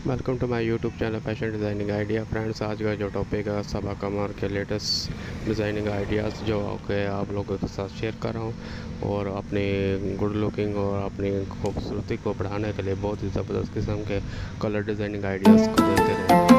Welcome to my YouTube channel fashion designing idea. Friends, आज का जो टॉपिक है सबा कमर के लेटेस्ट डिज़ाइनिंग आइडियाज़ जो के आप लोगों के साथ शेयर कर रहा हूँ और अपनी गुड लुकिंग और अपनी खूबसूरती को बढ़ाने के लिए बहुत ही ज़बरदस्त किस्म के कलर डिज़ाइनिंग आइडियाज़ को देते रहें।